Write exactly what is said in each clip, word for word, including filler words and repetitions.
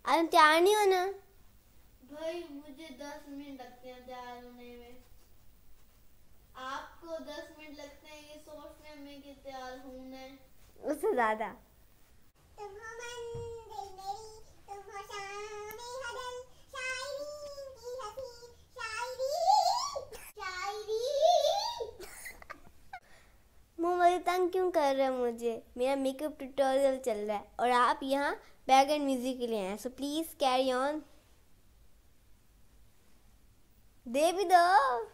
आज तैयार नहीं होना? भाई मुझे दस मिनट लगते हैं तैयार होने में, आपको दस मिनट लगते हैं ये सोचने में कि तैयार होना है। उससे ज्यादा। तुम हो मंजिल मेरी, तुम हो शाम-ए हदल, शायरी की हसी, शायरी शायरी। मोहम्मद तंग क्यों कर रहे हो मुझे? मेरा मेकअप ट्यूटोरियल चल रहा है और आप यहाँ बैकग्राउंड म्यूजिक के लिए हैं, सो प्लीज कैरी ऑन। दे भी दो।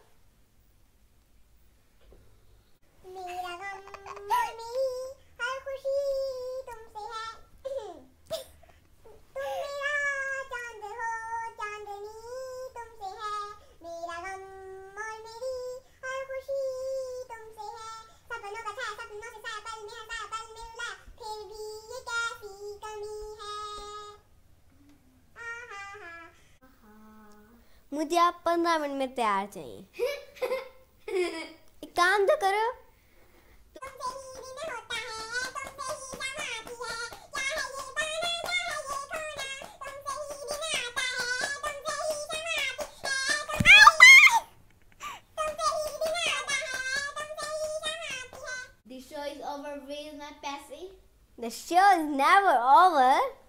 मेरा गम और मेरी हर खुशी तुमसे है, तुम मेरा चांद हो चांदनी तुमसे है, मेरा गम और मेरी हर खुशी तुमसे है, सपनों का छाया सपनों से साया पल में हंसाया पल में रुलाया, फिर भी ये कैसी कमी है। आहा मुझे आप पंद्रह मिनट में तैयार चाहिए। एक काम तो करो। तुमसे ही दिन होता है, तुमसे ही शाम आती है, क्या है ये पाना क्या है ये खोना, तुमसे ही दिन आता है, तुमसे ही शाम आती है, तुमसे ही दिन आता है, तुमसे ही शाम आती है। The show is over. Where is my Pepsi? The show is never over.